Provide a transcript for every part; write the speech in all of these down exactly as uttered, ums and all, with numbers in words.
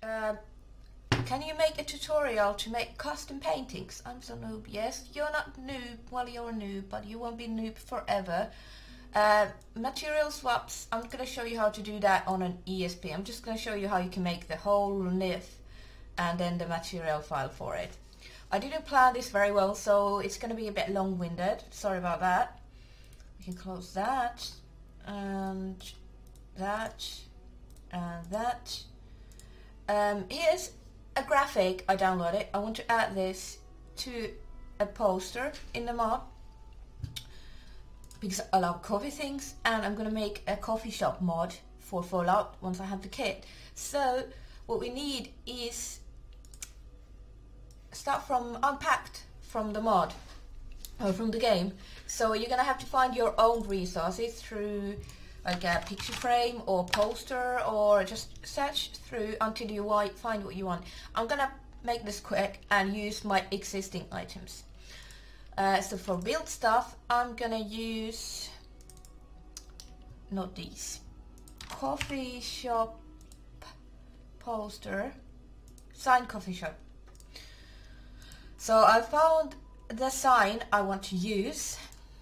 Uh, can you make a tutorial to make custom paintings? I'm so noob. Yes, you're not noob. Well, you're a noob, but you won't be noob forever. Uh, material swaps, I'm going to show you how to do that on an E S P. I'm just going to show you how you can make the whole N I F and then the material file for it. I didn't plan this very well, so it's going to be a bit long-winded. Sorry about that. We can close that, and that, and that. Um, here's a graphic I downloaded. I want to add this to a poster in the mod, because I love coffee things, and I'm going to make a coffee shop mod for Fallout once I have the kit. So what we need is stuff from unpacked from the mod or from the game. So you're going to have to find your own resources through like a picture frame or poster, or just search through until you find what you want. I'm going to make this quick and use my existing items. Uh, so for build stuff, I'm gonna use not these coffee shop poster, sign coffee shop. So I found the sign I want to use.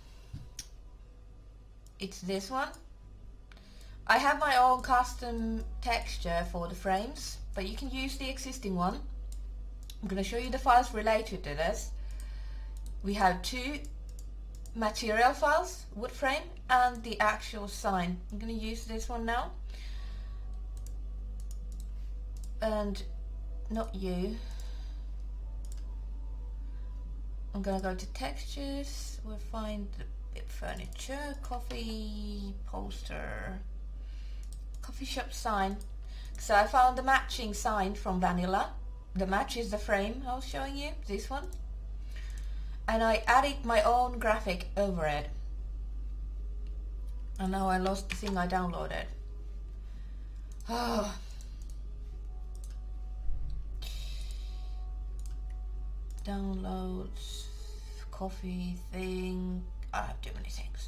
It's this one. I have my own custom texture for the frames, but you can use the existing one. I'm gonna show you the files related to this. We have two material files, wood frame, and the actual sign. I'm going to use this one now. And not you. I'm going to go to textures. We'll find the furniture, coffee, poster, coffee shop sign. So I found the matching sign from Vanilla. The match is the frame I was showing you, this one. And I added my own graphic over it. And now I lost the thing I downloaded. Oh. Downloads, coffee thing. I have too many things.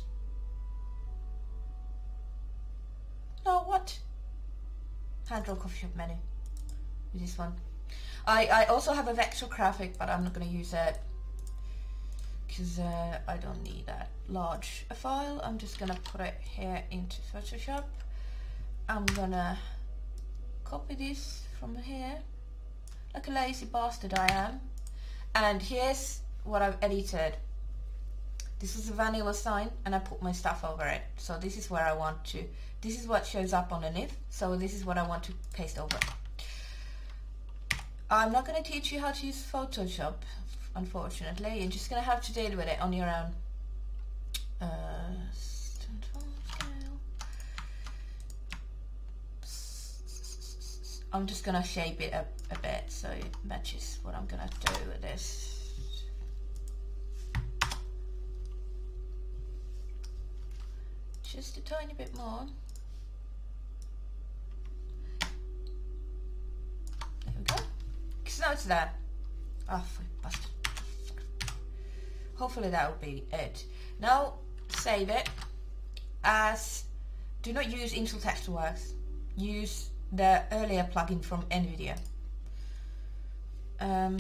No, what? Hand draw coffee shop menu. This one. I, I also have a vector graphic, but I'm not going to use it, because uh, I don't need that large a file. I'm just gonna put it here into Photoshop. I'm gonna copy this from here like a lazy bastard I am, and here's what I've edited. This is a vanilla sign and I put my stuff over it. So this is where I want to, this is what shows up on the N I F, so this is what I want to paste over. I'm not going to teach you how to use Photoshop, unfortunately. You're just going to have to deal with it on your own. Uh, I'm just going to shape it up a bit so it matches what I'm going to do with this. Just a tiny bit more. There we go. Because now it's that. Oh, bastard. Hopefully that will be it. Now save it as, do not use Intel Textureworks. Use the earlier plugin from NVIDIA. Um,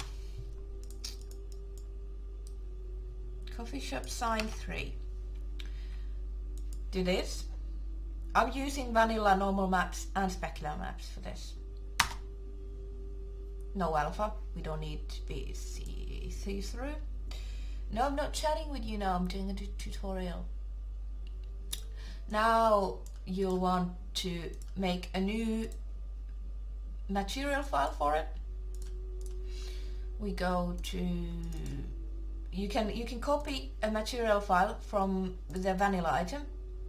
coffee shop sign three. Do this. I'm using vanilla normal maps and specular maps for this. No alpha, we don't need to be see, see through. No, I'm not chatting with you now, I'm doing a tutorial. Now you'll want to make a new material file for it. We go to, you can you can copy a material file from the vanilla item.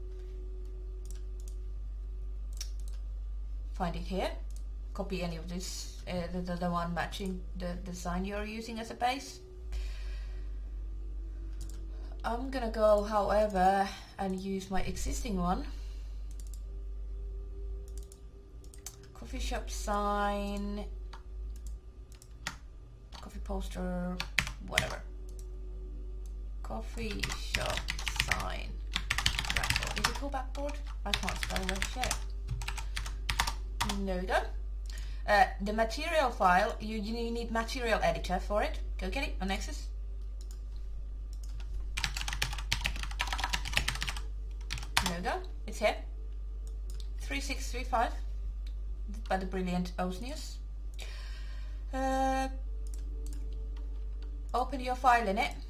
Find it here. Copy any of this, uh, the, the, the one matching the design you're using as a base. I'm gonna go, however, and use my existing one. Coffee shop sign, coffee poster, whatever. Coffee shop sign. Backboard. Is it called backboard? I can't spell that shit. There we go. Uh, the material file, you, you need material editor for it. Go get it on Nexus. There we go, it's here. three six three five by the brilliant Osneus. Uh, open your file in it.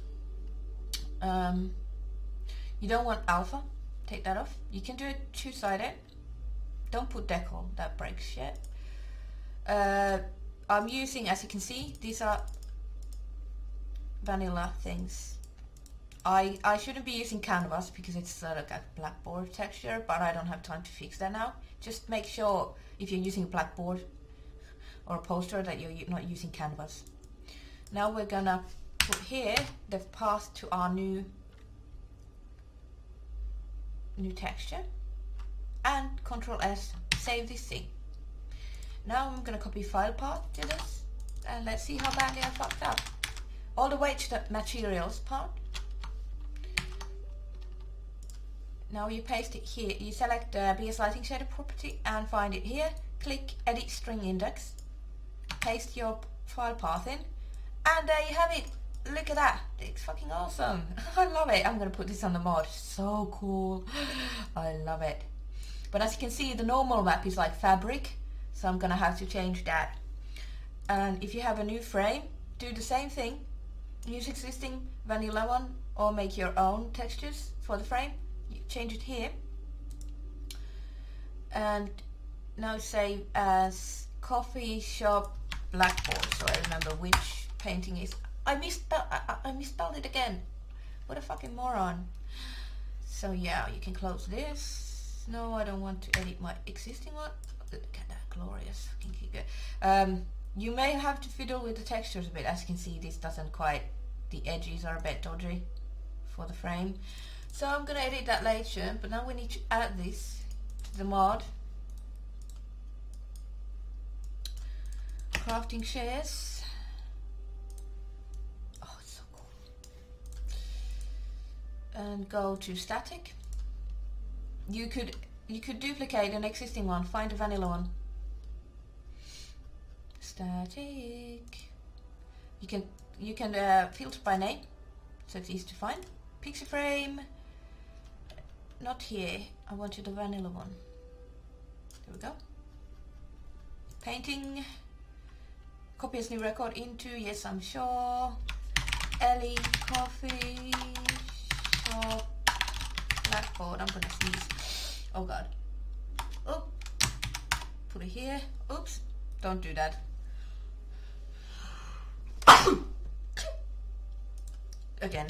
Um, you don't want alpha, take that off. You can do it two-sided. Don't put decal, that breaks shit. Uh, I'm using, as you can see, these are vanilla things. I, I shouldn't be using canvas because it's sort of a blackboard texture, but I don't have time to fix that now. Just make sure if you're using a blackboard or a poster that you're not using canvas. Now we're gonna put here the path to our new new texture and Control S, save this thing. Now I'm gonna copy file path to this and let's see how badly I fucked up. All the way to the materials part. Now you paste it here. You select the B S Lighting Shader property and find it here. Click Edit String Index. Paste your file path in. And there you have it. Look at that. It's fucking awesome. I love it. I'm going to put this on the mod. So cool. I love it. But as you can see, the normal map is like fabric. So I'm going to have to change that. And if you have a new frame, do the same thing. Use existing vanilla one or make your own textures for the frame. You change it here. And now save as Coffee Shop Blackboard. So I remember which painting is. I misspelled, I, I misspelled it again. What a fucking moron. So yeah, you can close this. No, I don't want to edit my existing one. Look at that glorious fucking figure. Um, you may have to fiddle with the textures a bit. As you can see, this doesn't quite, the edges are a bit dodgy for the frame. So I'm gonna edit that later, but now we need to add this to the mod. Crafting shares. Oh, it's so cool. And go to static. You could you could duplicate an existing one. Find a vanilla one. Static. You can you can uh, filter by name, so it's easy to find. Pixie frame. Not here. I wanted a vanilla one. There we go. Painting. Copy as new record into, yes, I'm sure. Ellie Coffee Shop Blackboard. I'm gonna sneeze. Oh god. Oh. Put it here. Oops. Don't do that. Again.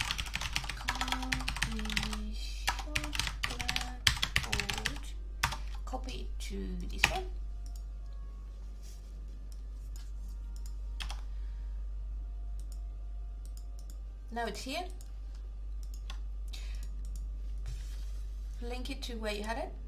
Coffee Shop Blackboard. Copy it to this one. Now it's here. Link it to where you had it.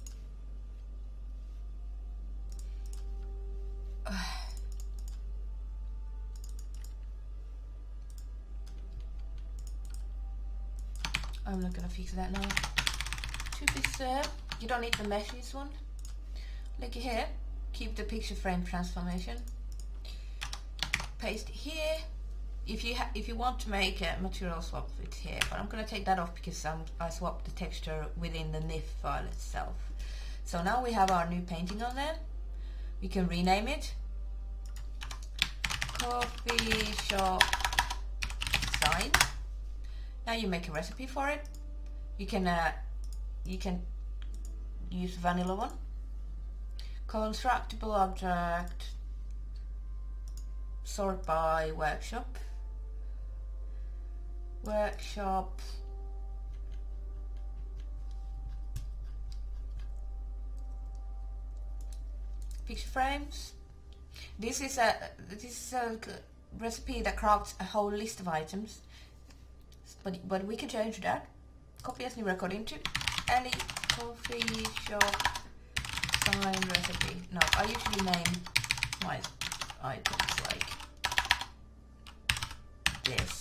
I'm not gonna fix that now. Two pieces there. You don't need the meshes one. Look here. Keep the picture frame transformation. Paste it here. If you ha if you want to make a material swap, it's here, but I'm gonna take that off because um, I swapped the texture within the N I F file itself. So now we have our new painting on there. We can rename it. Coffee Shop Sign. Now you make a recipe for it. You can uh, you can use vanilla one. Constructible object. Sort by workshop. Workshop. Picture frames. This is a this is a recipe that crafts a whole list of items, but but we can change that. Copy as new record into Ellie Coffee Shop Sign recipe. No, I usually name my items like this.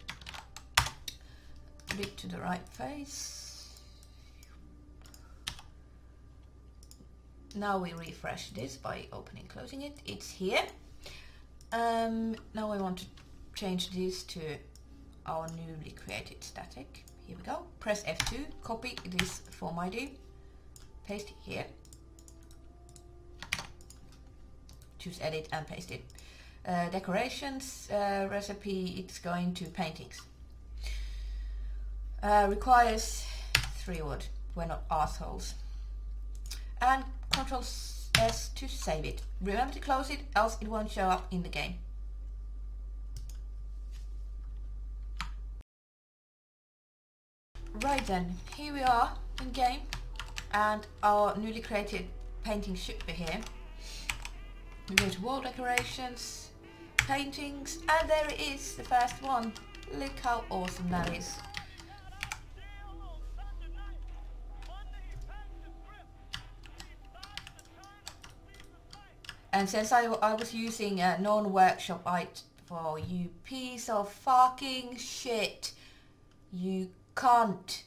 Put it to the right face. now we refresh this by opening and closing it. It's here. Um, now I want to change this to our newly created static. Here we go. Press F two, copy this form I D, paste it here. Choose edit and paste it. Uh, decorations, uh, recipe, it's going to paintings. Uh, requires three wood. We're not assholes. And Control S to save it. Remember to close it, else it won't show up in the game. Right then, here we are in game, and our newly created painting should be here. We go to wall decorations, paintings, and there it is, the first one. Look how awesome that is. And since I, I was using a non-workshop item for you piece of fucking shit, you can't.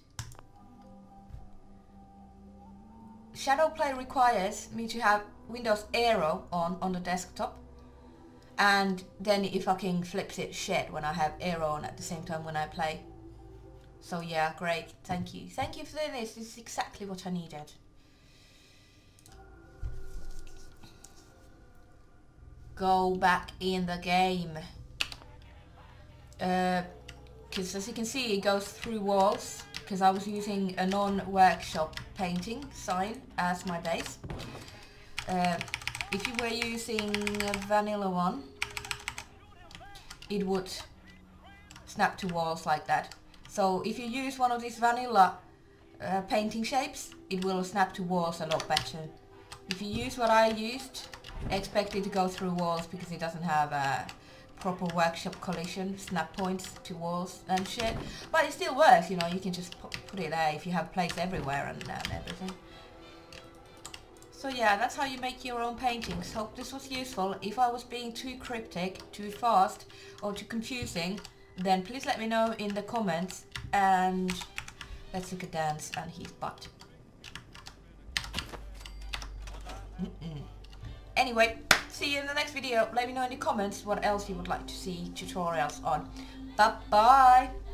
Shadowplay requires me to have Windows Aero on on the desktop, and then it fucking flips it shit when I have Aero on at the same time when I play. So yeah, great, thank you. Thank you for doing this, this is exactly what I needed. Go back in the game. Because uh, as you can see, it goes through walls, because I was using a non-workshop painting sign as my base. Uh, if you were using a vanilla one, it would snap to walls like that. So if you use one of these vanilla uh, painting shapes, it will snap to walls a lot better. If you use what I used, expect it to go through walls because it doesn't have a proper workshop collision, snap points to walls and shit. But it still works, you know, you can just put it there if you have place everywhere and, and everything. So yeah, that's how you make your own paintings. Hope this was useful. If I was being too cryptic, too fast, or too confusing, then please let me know in the comments, and let's look at Dan's and his butt. Mm-mm. Anyway, see you in the next video. Let me know in the comments what else you would like to see tutorials on. Bye bye!